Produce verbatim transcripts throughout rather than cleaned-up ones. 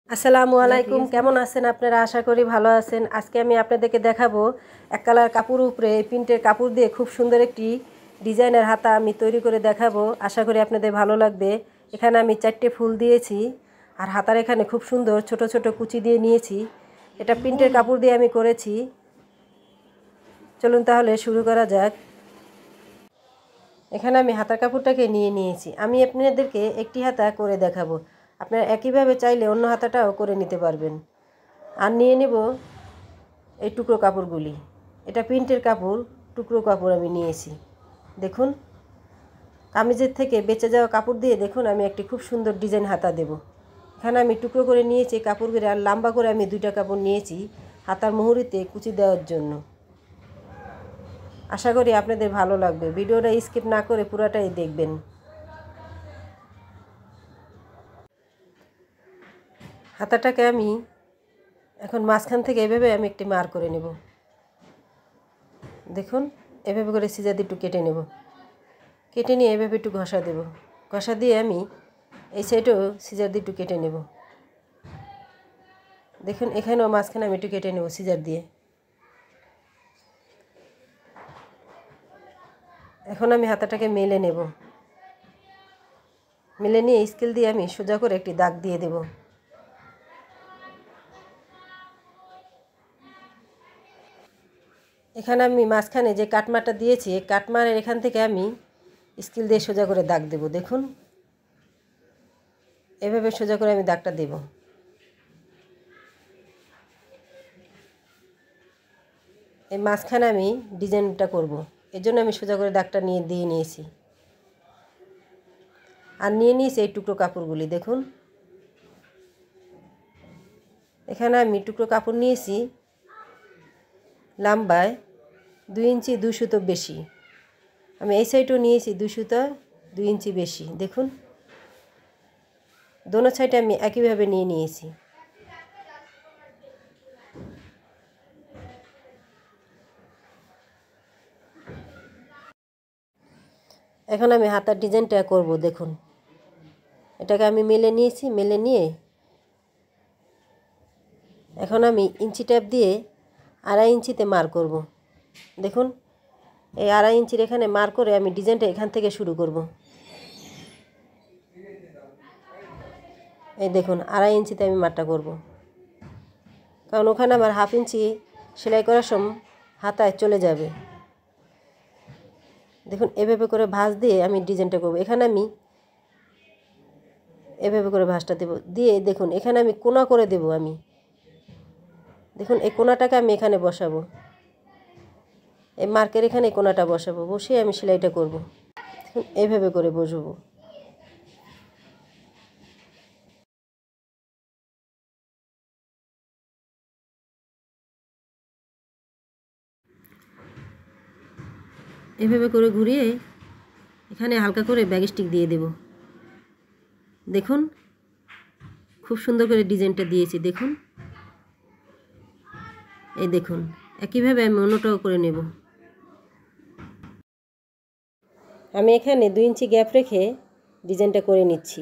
আসসালামু আলাইকুম, কেমন আছেন আপনারা? আশা করি ভালো আছেন। আজকে আমি আপনাদেরকে দেখাবো এক কালার কাপড় উপরে প্রিন্টের কাপড় দিয়ে খুব সুন্দর একটি ডিজাইনের হাতা আমি তৈরি করে দেখাবো। আশা করি আপনাদের ভালো লাগবে। এখানে আমি চারটে ফুল দিয়েছি আর হাতার এখানে খুব সুন্দর ছোট ছোট কুচি দিয়ে নিয়েছি। এটা প্রিন্টের কাপড় দিয়ে আমি করেছি। চলুন তাহলে শুরু করা যাক। এখানে আমি হাতার কাপড়টাকে নিয়ে নিয়েছি। আমি আপনাদেরকে একটি হাতা করে দেখাবো। আপনারা একইভাবে চাইলে অন্য হাতাটাও করে নিতে পারবেন। আর নিয়ে নেব এই টুকরো কাপড়গুলি। এটা প্রিন্টের কাপড়, টুকরো কাপড় আমি নিয়েছি। দেখুন, কামিজের থেকে বেঁচে যাওয়া কাপড় দিয়ে দেখুন আমি একটি খুব সুন্দর ডিজাইন হাতা দেব। এখানে আমি টুকরো করে নিয়েছি কাপড়গুলি, আর লম্বা করে আমি দুইটা কাপড় নিয়েছি হাতার মুহুরিতে কুচি দেওয়ার জন্য। আশা করি আপনাদের ভালো লাগবে। ভিডিওটা স্কিপ না করে পুরোটাই দেখবেন। হাতাটাকে আমি এখন মাঝখান থেকে এভাবে আমি একটি মার করে নেব। দেখুন, এভাবে করে সিজা দিয়ে একটু কেটে নেব। কেটে নিয়ে এভাবে একটু ঘষা দেব। ঘষা দিয়ে আমি এই সাইডেও সিজার দিয়ে একটু কেটে নেব। দেখুন, এখানেও মাঝখানে আমি একটু কেটে নেব সিজার দিয়ে। এখন আমি হাতাটাকে মেলে নেব। মেলে নিয়ে স্কেল দিয়ে আমি সোজা করে একটি দাগ দিয়ে দেব। এখানে আমি মাঝখানে যে কাটমারটা দিয়েছি, এই কাটমারের এখান থেকে আমি স্কেল দিয়ে সোজা করে দাগ দেব। দেখুন, এভাবে সোজা করে আমি দাগটা দেব। এই মাঝখানে আমি ডিজাইনটা করব, এর জন্য আমি সোজা করে দাগটা নিয়ে দিয়ে নিয়েছি। আর নিয়ে নিয়েছি এই টুকরো কাপড়গুলি। দেখুন, এখানে আমি টুকরো কাপড় নিয়েছি লম্বায় দুই ইঞ্চি দুই সুতো বেশি। আমি এই সাইডও নিয়েছি দুই সুতো দুই ইঞ্চি বেশি। দেখুন, দোনো সাইডে আমি একইভাবে নিয়ে নিয়েছি। এখন আমি হাতার ডিজাইনটা করব। দেখুন, এটাকে আমি মেলে নিয়েছি। মেলে নিয়ে এখন আমি ইঞ্চি ট্যাপ দিয়ে আড়াই ইঞ্চিতে মার করব। দেখুন, এই আড়াই ইঞ্চির এখানে মার করে আমি ডিজাইনটা এখান থেকে শুরু করব। এই দেখুন, আড়াই ইঞ্চিতে আমি মারটা করব, কারণ ওখানে আমার হাফ ইঞ্চি সেলাই করার সময় হাতায় চলে যাবে। দেখুন, এভাবে করে ভাঁজ দিয়ে আমি ডিজাইনটা করব। এখানে আমি এভাবে করে ভাঁজটা দেব। দিয়ে দেখুন, এখানে আমি কোনা করে দেব। আমি দেখুন, এই কোনাটাকে আমি এখানে বসাবো। এই মার্কের এখানে এই কোনাটা বসাবো। বসিয়ে আমি সেলাইটা করব। দেখুন, এইভাবে করে বসবো। এভাবে করে ঘুরিয়ে এখানে হালকা করে ব্যাগ স্টিক দিয়ে দেব। দেখুন, খুব সুন্দর করে ডিজাইনটা দিয়েছি। দেখুন, এই দেখুন, একইভাবে আমি অন্যটাও করে নেব। আমি এখানে দুই ইঞ্চি গ্যাপ রেখে ডিজাইনটা করে নিচ্ছি।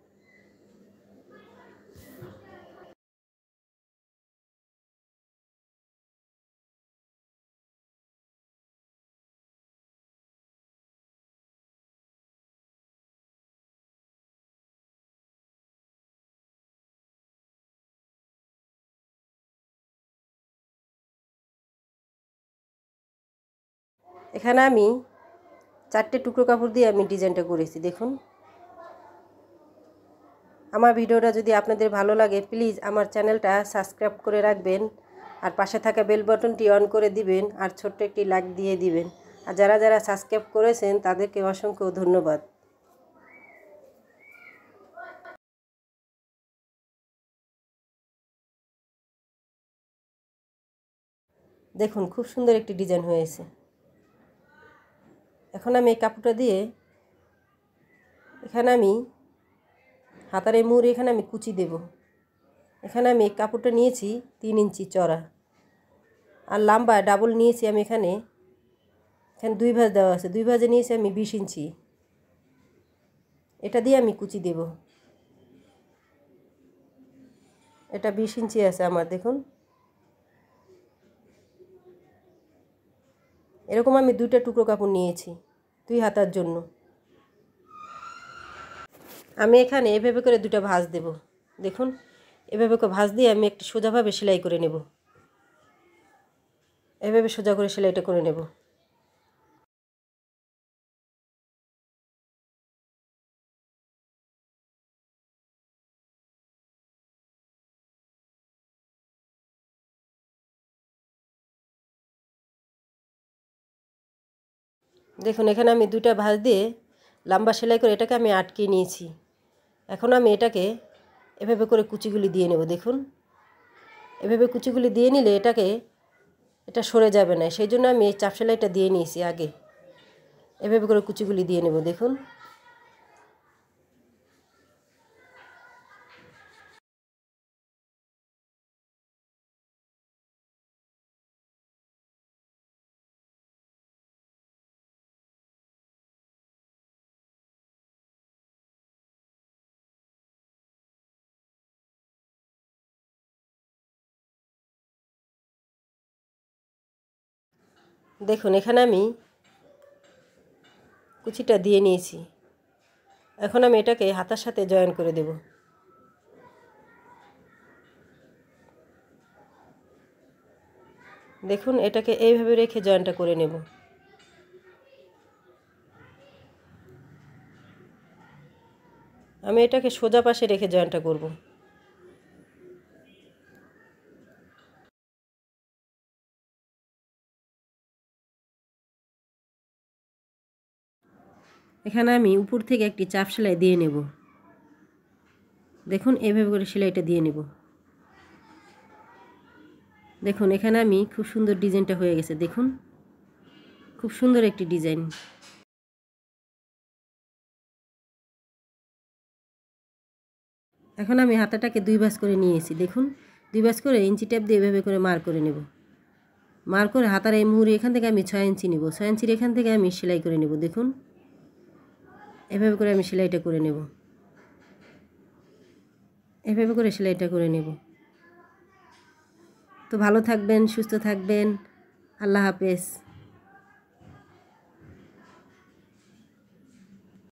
এখানে আমি চারটে টুকরো কাপড় দিয়ে আমি ডিজাইনটা করেছি। দেখুন, আমার ভিডিওটা যদি আপনাদের ভালো লাগে প্লিজ আমার চ্যানেলটা সাবস্ক্রাইব করে রাখবেন, আর পাশে থাকা বেল বাটনটি অন করে দিবেন, আর ছোট্ট একটি লাইক দিয়ে দিবেন। আর যারা যারা সাবস্ক্রাইব করেছেন তাদেরকে অসংখ্য ধন্যবাদ। দেখুন, খুব সুন্দর একটি ডিজাইন হয়েছে। এখন আমি এই কাপড়টা দিয়ে এখানে আমি হাতার এই মুড়ে এখানে আমি কুচি দেব। এখানে আমি এই কাপড়টা নিয়েছি তিন ইঞ্চি চড়া, আর লম্বা ডাবল নিয়েছি আমি। এখানে এখানে দুই ভাঁজ দেওয়া আছে, দুই ভাঁজে নিয়েছি আমি বিশ ইঞ্চি। এটা দিয়ে আমি কুচি দেব। এটা বিশ ইঞ্চি আছে আমার, দেখুন। এরকম আমি দুইটা টুকরো কাপড় নিয়েছি দুই হাতার জন্য। আমি এখানে এভাবে করে দুটো ভাঁজ দেব, দেখুন। এভাবে করে ভাঁজ দিয়ে আমি একটু সোজাভাবে সেলাই করে নেব, এভাবে সোজা করে সেলাইটা করে নেব। দেখুন এখানে আমি দুইটা ভাঁজ দিয়ে লম্বা সেলাই করে এটাকে আমি আটকে নিয়েছি। এখন আমি এটাকে এভাবে করে কুচিগুলি দিয়ে নেব, দেখুন। এভাবে কুচিগুলি দিয়ে নিলে এটাকে এটা সরে যাবে না, সেই জন্য আমি এই চাপ সেলাইটা দিয়ে নিয়েছি আগে। এভাবে করে কুচিগুলি দিয়ে নেব, দেখুন। দেখুন এখানে আমি কুচিটা দিয়ে নিয়েছি। এখন আমি এটাকে হাতার সাথে জয়েন করে দেব। দেখুন এটাকে এইভাবে রেখে জয়েনটা করে নেব। আমি এটাকে সোজা পাশে রেখে জয়েনটা করব। এখানে আমি উপর থেকে একটি চাপ সেলাই দিয়ে নেব, দেখুন। এইভাবে করে সেলাইটা দিয়ে নেব। দেখুন এখানে আমি খুব সুন্দর ডিজাইনটা হয়ে গেছে, দেখুন। খুব সুন্দর একটি ডিজাইন। এখন আমি হাতাটাকে দুই ভাঁজ করে নিয়েছি, দেখুন। দুই ভাঁজ করে ইঞ্চি টেপ দিয়ে এভাবে করে মার করে নেব। মার করে হাতার এই মুহুরি এখান থেকে আমি ছয় ইঞ্চি নেব, ছয় ইঞ্চির এখান থেকে আমি সেলাই করে নেব, দেখুন। এভাবে করে আমি সেলাইটা করে নেব, এভাবে করে সেলাইটা করে নেব। তো ভালো থাকবেন, সুস্থ থাকবেন। আল্লাহ হাফেজ।